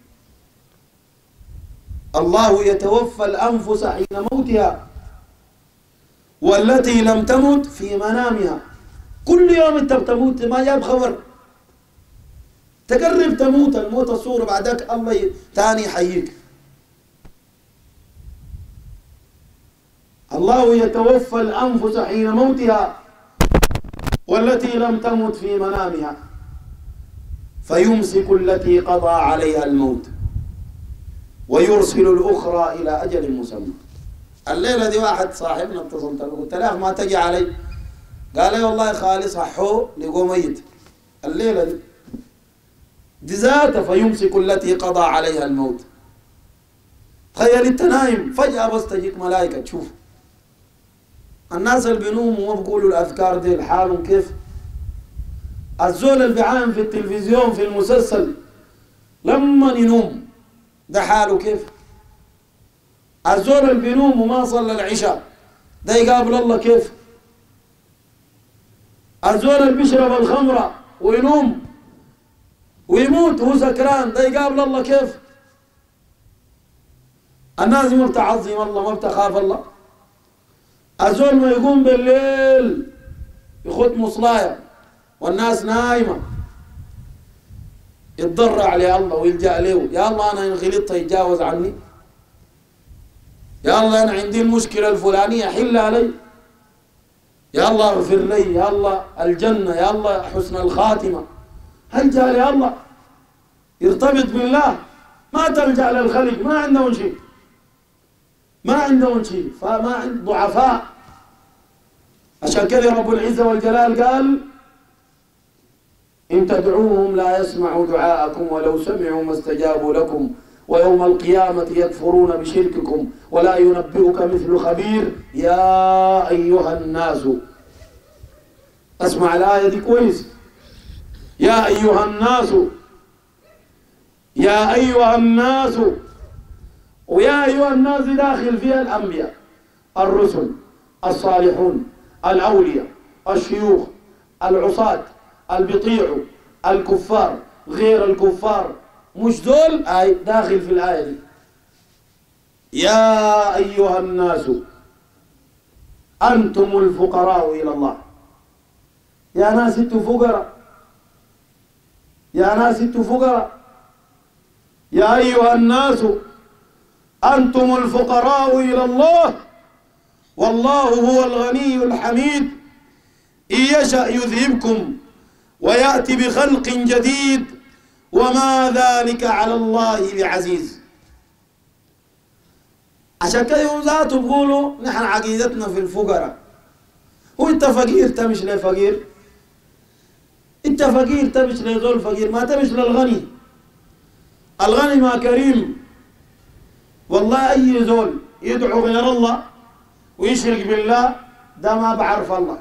الله يتوفى الانفس حين موتها والتي لم تمت في منامها. كل يوم انت بتموت، ما جاب خبر، تقرب تموت، الموت الصورة بعدك الله تاني يحييك. الله يتوفى الأنفس حين موتها والتي لم تمت في منامها فيمسك التي قضى عليها الموت ويرسل الأخرى إلى أجل مسمى. الليلة دي واحد صاحبنا اتصلت له قلت له ما تجي علي؟ قال لي والله خالص ححو لقوا ميت. الليلة دي دي ذاته فيمسك التي قضى عليها الموت. تخيل انت نايم فجأة بس تجيك ملائكة تشوف. الناس اللي بينوموا وما بيقولوا الأذكار دي لحالهم كيف؟ الزول اللي بيعاين في التلفزيون في المسلسل لما ينوم ده حاله كيف؟ الزول اللي بينوم وما صلى العشاء ده يقابل الله كيف؟ الزول اللي بيشرب الخمرة وينوم ويموت وهو سكران ده يقابل الله كيف؟ الناس ما بتعظم الله ما بتخاف الله. الزول ما يقوم بالليل يخد مصلاية والناس نايمة يتضرع لله ويلجأ له، يا الله أنا إن غلطت يتجاوز عني، يا الله أنا عندي المشكلة الفلانية حل علي، يا الله اغفر لي، يا الله الجنة، يا الله حسن الخاتمة. هلجأ يا الله يرتبط بالله، ما تلجأ للخلق، ما عندهم شيء ما عندهم شيء فما عند ضعفاء. عشان كذا رب العزة والجلال قال إن تدعوهم لا يسمعوا دعاءكم ولو سمعوا ما استجابوا لكم ويوم القيامة يكفرون بشرككم ولا ينبئك مثل خبير. يا أيها الناس، اسمع الآية دي كويس، يا أيها الناس، يا أيها الناس، ويا أيها الناس داخل فيها الأنبياء الرسل الصالحون الأولياء الشيوخ العصاة البطيع الكفار غير الكفار، مش دول آي داخل في الآية دي. يا أيها الناس أنتم الفقراء إلى الله. يا ناس انتم فقراء، يا ناس انتوا فقراء. يا أيها الناس أنتم الفقراء إلى الله والله هو الغني الحميد إن يشأ يذهبكم ويأتي بخلق جديد وما ذلك على الله بعزيز. عشان كده يوم ذاته بقولوا نحن عقيدتنا في الفقراء. وانت فقير تمش لفقير، انت فقير تمش لزول فقير، ما تمش للغني. الغني ما كريم. والله أي زول يدعو غير الله ويشرك بالله ده ما بعرف الله.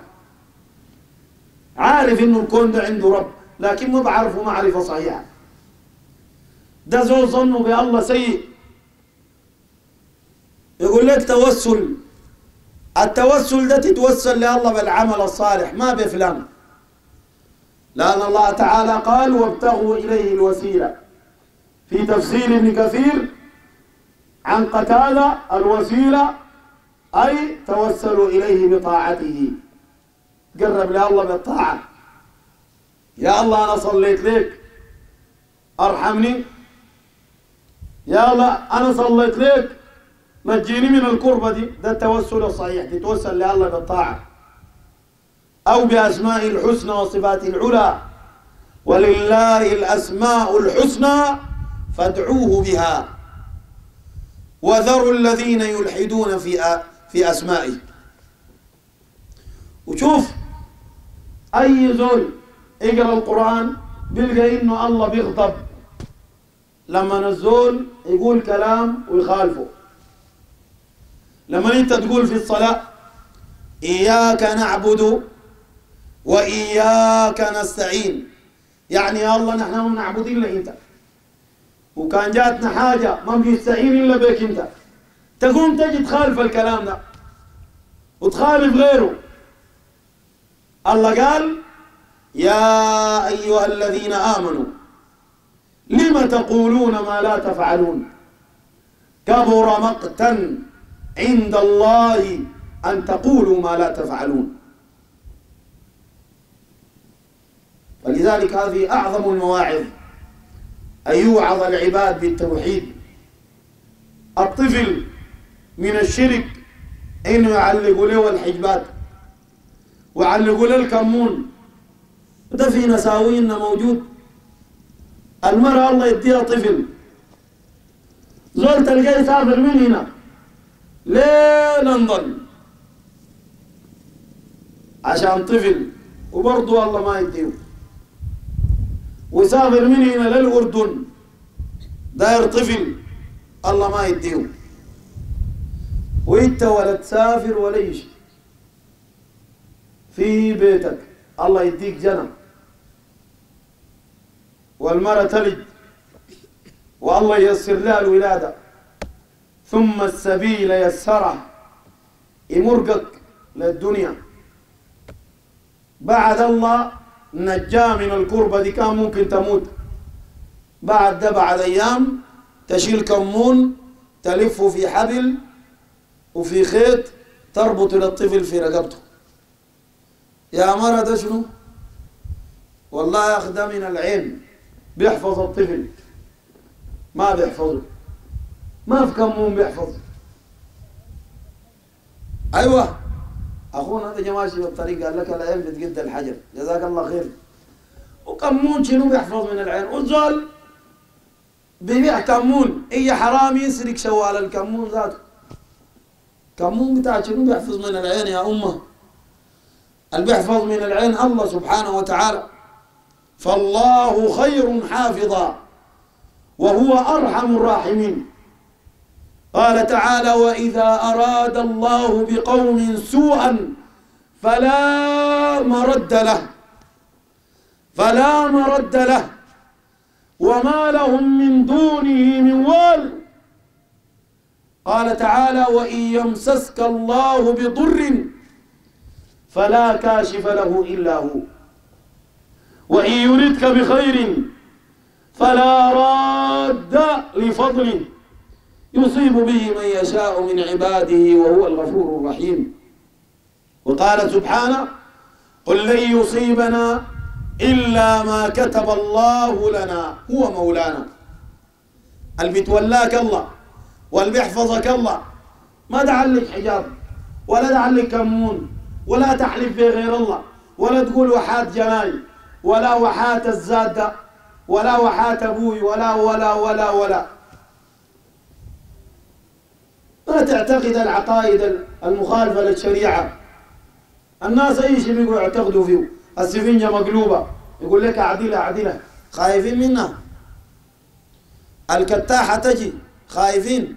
عارف انه الكون ده عنده رب لكن ما بعرفه معرفة صحيحة. ده زول ظنه بالله سيء. يقول لك توسل، التوسل ده تتوسل لله بالعمل الصالح ما بفلان، لأن الله تعالى قال وابتغوا إليه الوسيلة. في تفسير ابن كثير عن قتادة الوسيلة أي توسلوا إليه بطاعته، قرب لله بالطاعة. يا الله أنا صليت لك أرحمني، يا الله أنا صليت لك نجيني من الكربة دي. ده التوسل الصحيح، تتوسل لله بالطاعة أو بأسماء الحسنى وصفات العلى. ولله الأسماء الحسنى فادعوه بها وذروا الذين يلحدون في في أسمائه. وشوف أي زول يقرأ القرآن بيلقى إنه الله بيغضب لما الزول يقول كلام ويخالفه. لما أنت تقول في الصلاة إياك نعبد وإياك نستعين، يعني يا الله نحن ما بنعبد إلا أنت، وكان جاتنا حاجة ما بنستعين إلا بك أنت، تقوم تجي تخالف الكلام ده وتخالف غيره. الله قال يا أيها الذين آمنوا لم تقولون ما لا تفعلون كبر مقتا عند الله أن تقولوا ما لا تفعلون. فلذلك هذه أعظم المواعظ أن يوعظ العباد بالتوحيد. الطفل من الشرك إنه يعلقوا له الحجبات ويعلقوا له الكمون، ده في نساوينا موجود. المرأة الله يديها طفل، زول تلقاه يسافر من هنا للندن عشان طفل وبرضه الله ما يديه، ويسافر من هنا للأردن داير طفل الله ما يديه. وانت ولا تسافر ولا يشي في بيتك الله يديك جنة، والمرأة تلد والله ييسر لها الولادة، ثم السبيل يسره يمرقك للدنيا. بعد الله نجاه من الكربة دي كان ممكن تموت، بعد ده بعد أيام تشيل كمون تلفه في حبل وفي خيط تربط للطفل في رقبته. يا مرة ده شنو؟ والله يا أخي ده من العين بيحفظ الطفل، ما بيحفظه، ما في كمون بيحفظ. أيوة أخونا هذا جا ماشي بالطريق قال لك العين بتقد الحجر، جزاك الله خير. وكمون شنو بيحفظ من العين؟ والزول بيبيع كمون، أي حرام يسرق شوال الكمون ذاته. كمون بتاع شنو بيحفظ من العين يا أمه؟ اللي بيحفظ من العين الله سبحانه وتعالى. فالله خير حافظا وهو أرحم الراحمين. قال تعالى وإذا أراد الله بقوم سوءا فلا مرد له فلا مرد له وما لهم من دونه من وال. قال تعالى وإن يمسسك الله بضر فلا كاشف له إلا هو وإن يردك بخير فلا راد لفضله يصيب به من يشاء من عباده وهو الغفور الرحيم. وقال سبحانه قل لن يصيبنا إلا ما كتب الله لنا، هو مولانا. اللي بيتولاك الله واللي بيحفظك الله، ما دعلك حجاب ولا دعلك كمون ولا تحلف في غير الله، ولا تقول وحات جناي ولا وحات الزادة ولا وحات أبوي ولا ولا ولا ولا. ما تعتقد العقائد المخالفة للشريعة. الناس أي شيء بيقولوا يعتقدوا فيه. السفنجة مقلوبة يقول لك أعدلها أعدلها، خايفين منها. الكتاحة تجي خايفين،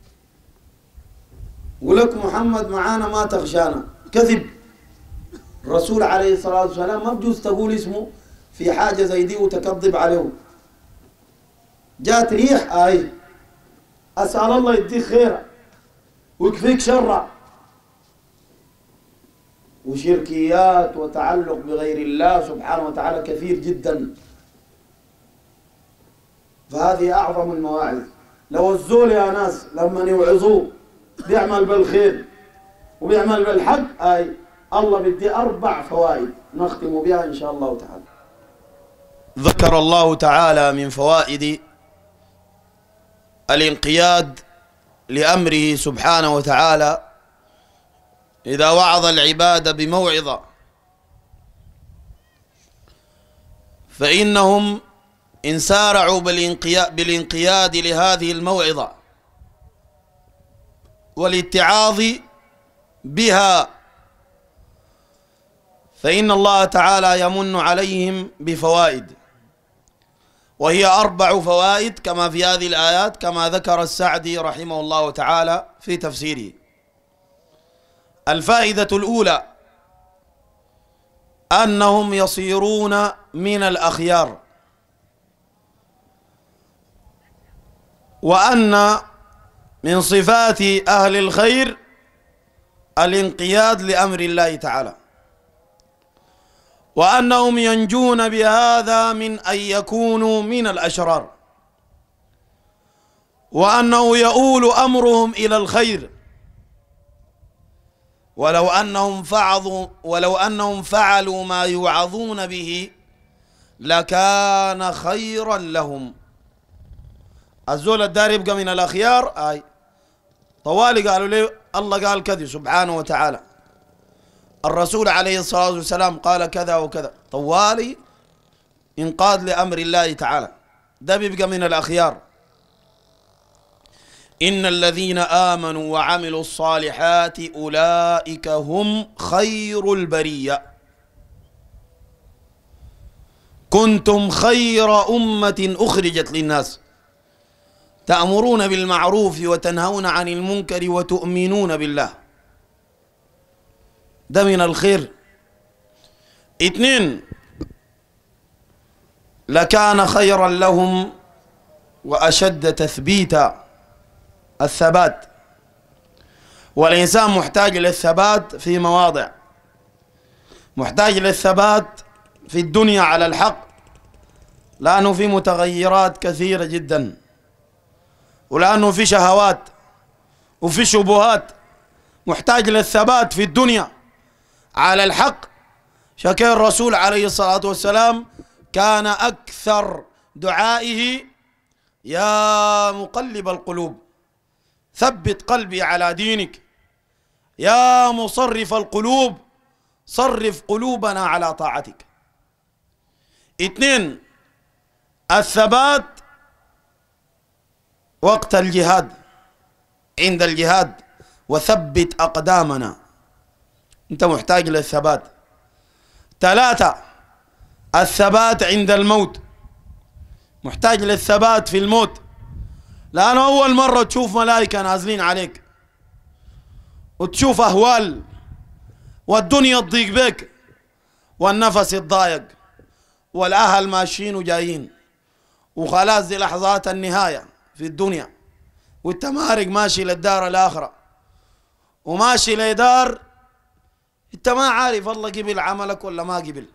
يقول لك محمد معانا ما تخشانا، كذب. الرسول عليه الصلاة والسلام ما بجوز تقول اسمه في حاجة زي دي وتكذب عليه. جات ريح آي، أسأل الله يديك خيرا ويكفيك شرا. وشركيات وتعلق بغير الله سبحانه وتعالى كثير جدا. فهذه أعظم المواعظ. لو الزول يا ناس لما يوعظوه بيعمل بالخير وبيعمل بالحق، أي الله بدي أربع فوائد نختم بها إن شاء الله تعالى. ذكر الله تعالى من فوائد الانقياد لأمره سبحانه وتعالى إذا وعظ العباد بموعظة، فإنهم إن سارعوا بالانقياد لهذه الموعظة والاتعاظ بها، فإن الله تعالى يمن عليهم بفوائد، وهي أربع فوائد كما في هذه الآيات، كما ذكر السعدي رحمه الله تعالى في تفسيره. الفائدة الأولى أنهم يصيرون من الأخيار، وأن من صفات أهل الخير الانقياد لأمر الله تعالى، وأنهم ينجون بهذا من أن يكونوا من الأشرار، وأنه يؤول أمرهم إلى الخير، ولو أنهم فعلوا ولو أنهم فعلوا ما يوعظون به لكان خيرا لهم. الزول الدار يبقى من الأخيار، أي طوالي قالوا لي الله قال كذا سبحانه وتعالى، الرسول عليه الصلاة والسلام قال كذا وكذا، طوالي انقاد لأمر الله تعالى، ده بيبقى من الأخيار. إن الذين آمنوا وعملوا الصالحات أولئك هم خير البرية، كنتم خير أمة أخرجت للناس تأمرون بالمعروف وتنهون عن المنكر وتؤمنون بالله، ده من الخير. اثنين، لكان خيرا لهم وأشد تثبيتا، الثبات، والإنسان محتاج للثبات في مواضع، محتاج للثبات في الدنيا على الحق، لأنه في متغيرات كثيرة جدا، ولأنه في شهوات وفي شبهات، محتاج للثبات في الدنيا على الحق. شكر الرسول عليه الصلاة والسلام كان أكثر دعائه يا مقلب القلوب ثبت قلبي على دينك، يا مصرف القلوب صرف قلوبنا على طاعتك. اثنين، الثبات وقت الجهاد، عند الجهاد، وثبت أقدامنا، أنت محتاج للثبات. ثلاثة، الثبات عند الموت، محتاج للثبات في الموت، لأنه أول مرة تشوف ملائكة نازلين عليك وتشوف أهوال والدنيا تضيق بك والنفس يتضايق والأهل ماشيين وجايين وخلاص دي لحظات النهاية في الدنيا، وانت مارق ماشي للدار الآخرة وماشي لدار انت ما عارف الله قبل عملك ولا ما قبل.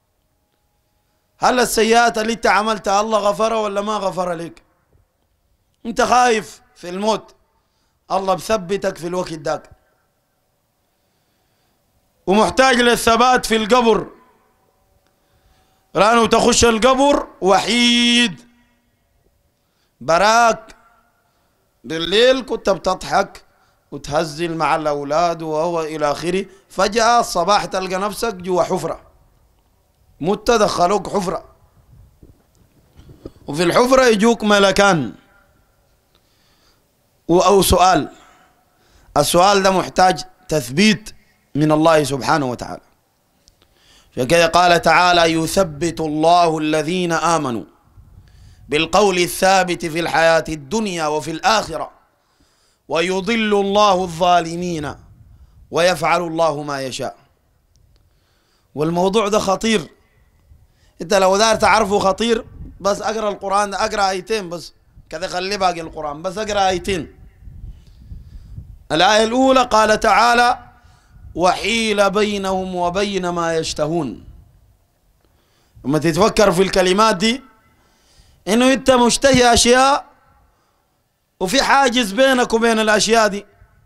هل السيئات اللي انت عملتها الله غفرها ولا ما غفر لك؟ انت خايف في الموت، الله بثبتك في الوقت داك. ومحتاج للثبات في القبر، لأنه تخش القبر وحيد، براك بالليل كنت بتضحك وتهزل مع الأولاد وهو إلى آخره، فجأة الصباح تلقى نفسك جوا حفرة، مت دخلوك حفرة، وفي الحفرة يجوك ملكان أو سؤال. السؤال ده محتاج تثبيت من الله سبحانه وتعالى. فكذا قال تعالى: يثبت الله الذين آمنوا بالقول الثابت في الحياة الدنيا وفي الآخرة ويضل الله الظالمين ويفعل الله ما يشاء. والموضوع ده خطير، انت لو دار تعرفه خطير بس اقرا القرآن ده، اقرا ايتين بس كذا، خلي باقي القرآن بس اقرا ايتين. الآية الأولى قال تعالى: وحيل بينهم وبين ما يشتهون. لما تتفكر في الكلمات دي انه انت مشتهي اشياء وفي حاجز بينك وبين الاشياء دي،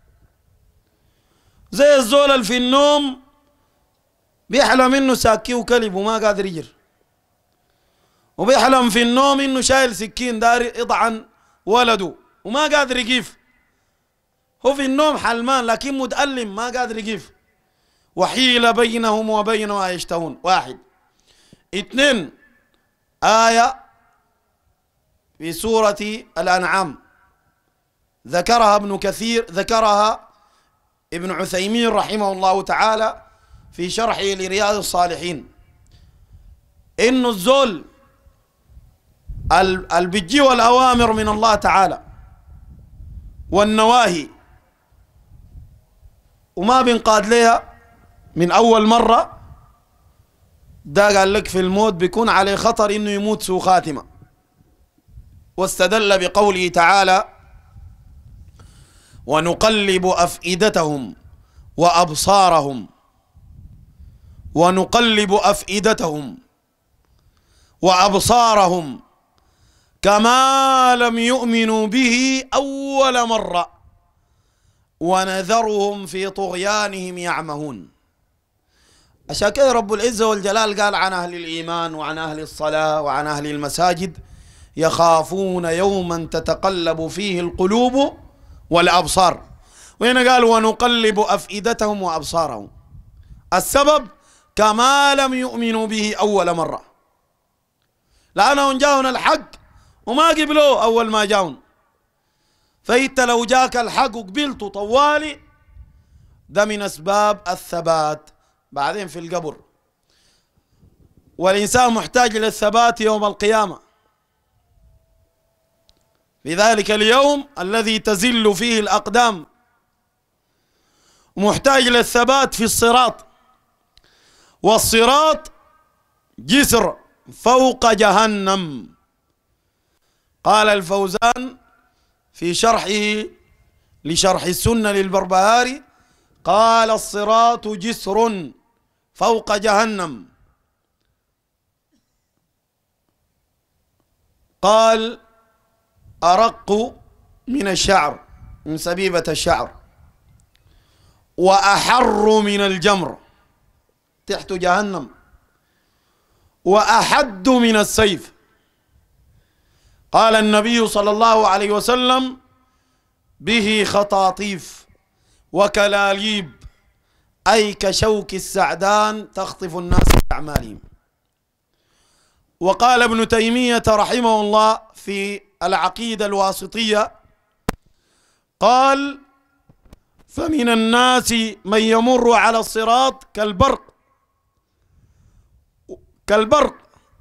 زي الزول اللي في النوم بيحلم انه ساكي وكلب وما قادر يجر، وبيحلم في النوم انه شايل سكين دار يطعن ولده وما قادر يقيف. هو في النوم حلمان لكن متألم ما قادر يقيف. وحيل بينهم وبين ما يشتهون. واحد. اثنين، آية في سورة الأنعام ذكرها ابن كثير، ذكرها ابن عثيمين رحمه الله تعالى في شرحه لرياض الصالحين، إنه الزول البجي والأوامر من الله تعالى والنواهي وما بينقاد لها من أول مرة، ده قال لك في الموت بيكون عليه خطر إنه يموت سوء خاتمة. واستدل بقوله تعالى: ونقلب أفئدتهم وأبصارهم ونقلب أفئدتهم وأبصارهم كما لم يؤمنوا به أول مرة ونذرهم في طغيانهم يعمهون. عشان كده رب العزة والجلال قال عن أهل الإيمان وعن أهل الصلاة وعن أهل المساجد: يخافون يوما تتقلب فيه القلوب والأبصار. وهنا قال: ونقلب أفئدتهم وأبصارهم. السبب كما لم يؤمنوا به أول مرة، لأنهم جاءنا الحق وما قبلوه أول ما جاءون. فإنت لو جاك الحق وقبلته طوالي، ده من أسباب الثبات بعدين في القبر. والإنسان محتاج للثبات يوم القيامة، في ذلك اليوم الذي تزل فيه الأقدام، محتاج للثبات في الصراط. والصراط جسر فوق جهنم. قال الفوزان في شرحه لشرح السنة للبربهاري: قال: الصراط جسر فوق جهنم. قال: أرق من الشعر، من سبيبة الشعر، وأحر من الجمر تحت جهنم، وأحد من السيف. قال النبي صلى الله عليه وسلم: به خطاطيف وكلاليب، أي كشوك السعدان تخطف الناس بأعمالهم. وقال ابن تيمية رحمه الله في العقيدة الواسطية، قال: فمن الناس من يمر على الصراط كالبرق كالبرق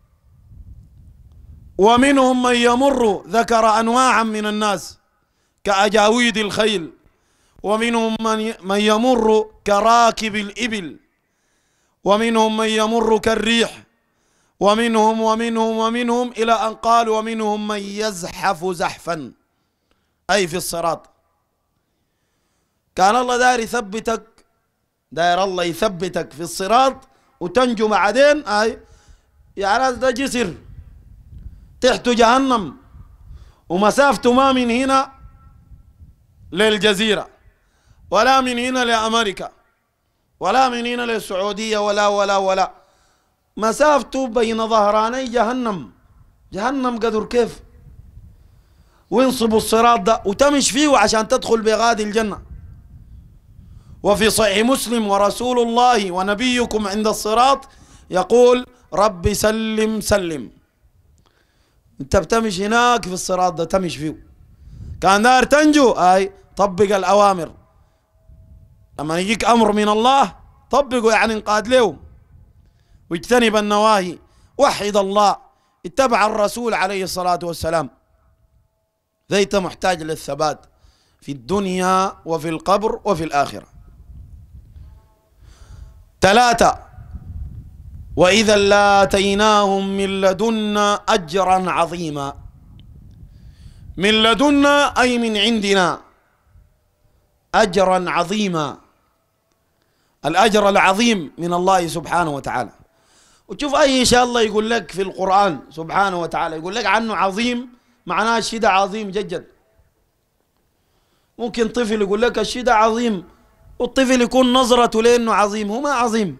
ومنهم من يمر، ذكر أنواعا من الناس كأجاويد الخيل، ومنهم من يمر كراكب الإبل، ومنهم من يمر كالريح، ومنهم ومنهم ومنهم إلى أن قال: ومنهم من يزحف زحفا، أي في الصراط. كان الله داير يثبتك، داير الله يثبتك في الصراط وتنجو بعدين. أي يعني ده جسر تحت جهنم، ومسافته ما من هنا للجزيرة، ولا من هنا لأمريكا، ولا من هنا للسعودية، ولا ولا ولا مسافته بين ظهراني جهنم. جهنم قدر كيف؟ وينصبوا الصراط ده وتمش فيه عشان تدخل بغادي الجنة. وفي صحيح مسلم ورسول الله ونبيكم عند الصراط يقول رب سلم سلم. انت بتمش هناك في الصراط ده تمش فيه، كان دار تنجو اي طبق الأوامر. لما يجيك أمر من الله طبقه، يعني انقاد له واجتنب النواهي، وحد الله، اتبع الرسول عليه الصلاة والسلام. فأنت محتاج للثبات في الدنيا وفي القبر وفي الآخرة. ثلاثة، وإذا لاتيناهم من لدنا أجرا عظيما. من لدنا أي من عندنا، أجرا عظيما، الأجر العظيم من الله سبحانه وتعالى. وتشوف أي شيء الله يقول لك في القرآن سبحانه وتعالى يقول لك عنه عظيم، معناه الشيء ده عظيم جدا. ممكن طفل يقول لك الشيء ده عظيم، والطفل يكون نظرته لأنه عظيم، هو ما عظيم.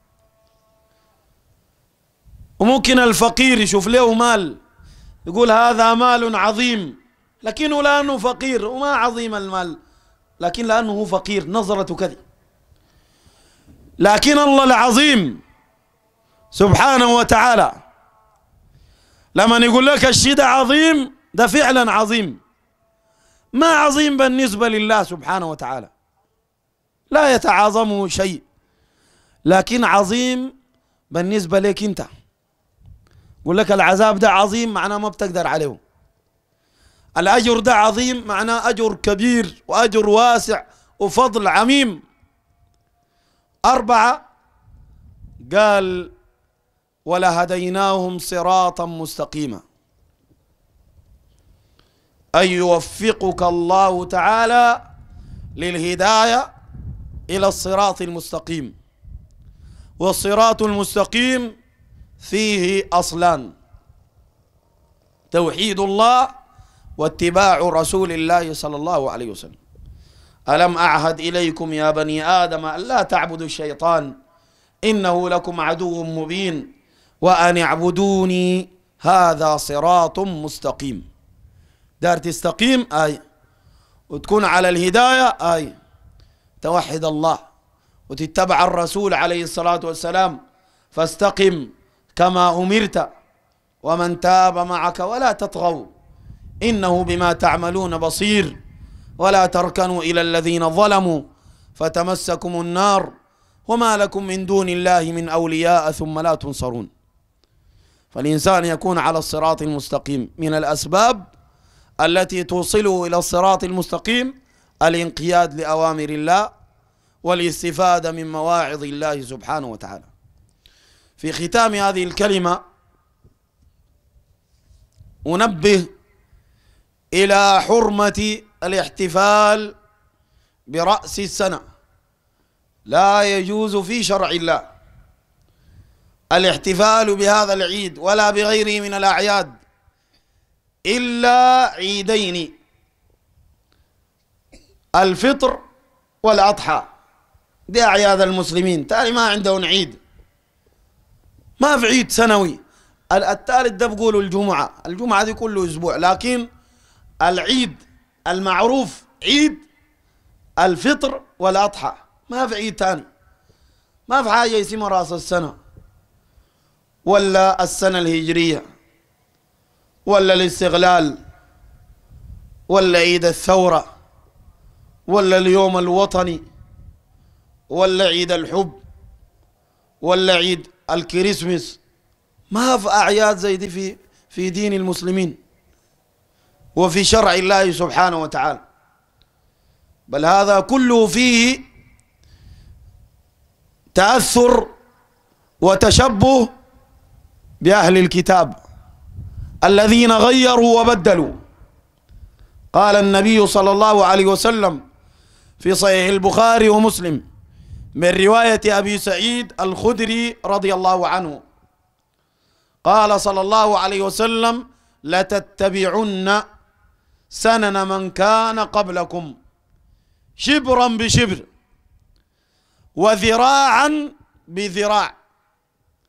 وممكن الفقير يشوف له مال يقول هذا مال عظيم، لكنه لأنه فقير وما عظيم المال، لكن لأنه هو فقير نظرته كذا. لكن الله العظيم سبحانه وتعالى لما يقول لك الشيء ده عظيم، ده فعلا عظيم، ما عظيم بالنسبة لله سبحانه وتعالى، لا يتعاظمه شيء، لكن عظيم بالنسبة لك انت. يقول لك العذاب ده عظيم معناه ما بتقدر عليه، الأجر ده عظيم معناه أجر كبير وأجر واسع وفضل عميم. أربعة، قال ولهديناهم صراطا مستقيما، أن يوفقك الله تعالى للهداية إلى الصراط المستقيم. والصراط المستقيم فيه أصلان: توحيد الله واتباع رسول الله صلى الله عليه وسلم. ألم أعهد إليكم يا بني آدم أن لا تعبدوا الشيطان إنه لكم عدو مبين وأن اعبدوني هذا صراط مستقيم. دار تستقيم آي وتكون على الهداية آي توحد الله وتتبع الرسول عليه الصلاة والسلام، فاستقم كما أمرت ومن تاب معك ولا تطغوا إنه بما تعملون بصير ولا تركنوا إلى الذين ظلموا فتمسكم النار وما لكم من دون الله من أولياء ثم لا تنصرون. فالإنسان يكون على الصراط المستقيم. من الأسباب التي توصله إلى الصراط المستقيم الانقياد لأوامر الله والاستفادة من مواعظ الله سبحانه وتعالى. في ختام هذه الكلمة أنبه إلى حرمة الاحتفال برأس السنة. لا يجوز في شرع الله الاحتفال بهذا العيد ولا بغيره من الأعياد إلا عيدين: الفطر والأضحى. دي أعياد المسلمين، تالي ما عندهم عيد، ما في عيد سنوي. الثالث ده بقولوا الجمعة، الجمعة دي كله أسبوع، لكن العيد المعروف عيد الفطر والأضحى، ما في عيد تاني، ما في حاجة اسمها رأس السنة ولا السنة الهجرية ولا الاستغلال ولا عيد الثورة ولا اليوم الوطني ولا عيد الحب ولا عيد الكريسماس. ما في أعياد زي دي في في دين المسلمين وفي شرع الله سبحانه وتعالى، بل هذا كله فيه تأثر وتشبه بأهل الكتاب الذين غيروا وبدلوا. قال النبي صلى الله عليه وسلم في صحيح البخاري ومسلم من رواية أبي سعيد الخدري رضي الله عنه قال صلى الله عليه وسلم: لتتبعن سنن من كان قبلكم شبرا بشبر وذراعا بذراع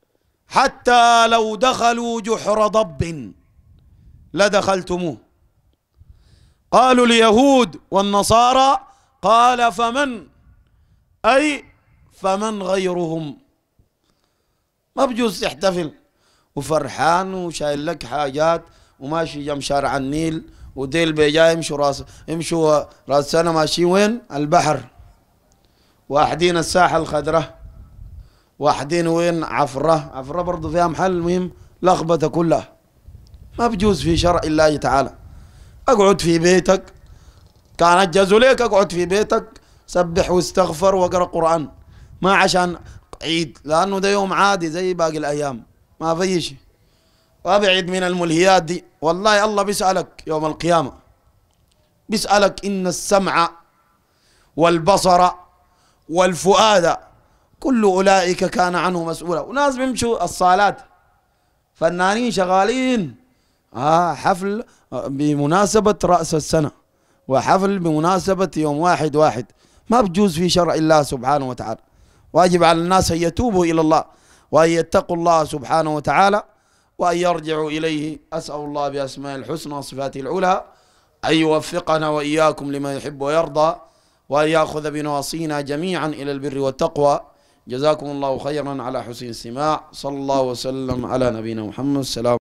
حتى لو دخلوا جحر ضب لدخلتموه. قالوا اليهود والنصارى، قال فمن، أي فمن غيرهم. ما بجوز تحتفل وفرحان وشايل لك حاجات وماشي جنب شارع النيل، وديل بيجا يمشوا راس يمشوا راس سنة ماشيين وين؟ البحر، واحدين الساحة الخضراء، واحدين وين؟ عفرة، عفرة برضو فيها محل، المهم لخبطة كلها. ما بجوز في شرع الله تعالى. اقعد في بيتك، كان اجازوا ليك اقعد في بيتك، سبح واستغفر واقرا قرآن، ما عشان عيد، لانه ده يوم عادي زي باقي الايام، ما في شيء. وابعد من الملهيات دي. والله الله بيسألك يوم القيامة، بيسألك إن السمع والبصر والفؤاد كل أولئك كان عنه مسؤولا. وناس بيمشوا الصالات فنانين شغالين، آه حفل بمناسبة رأس السنة وحفل بمناسبة يوم واحد واحد، ما بجوز في شرع الله سبحانه وتعالى. واجب على الناس أن يتوبوا إلى الله وأن يتقوا الله سبحانه وتعالى وأن يرجعوا إليه. أسأل الله بأسماء الحسنى وصفاته العلى أن يوفقنا وإياكم لما يحب ويرضى، وأن يأخذ بنواصينا جميعا إلى البر والتقوى. جزاكم الله خيرا على حسن الاستماع. صلى الله وسلم على نبينا محمد. السلام.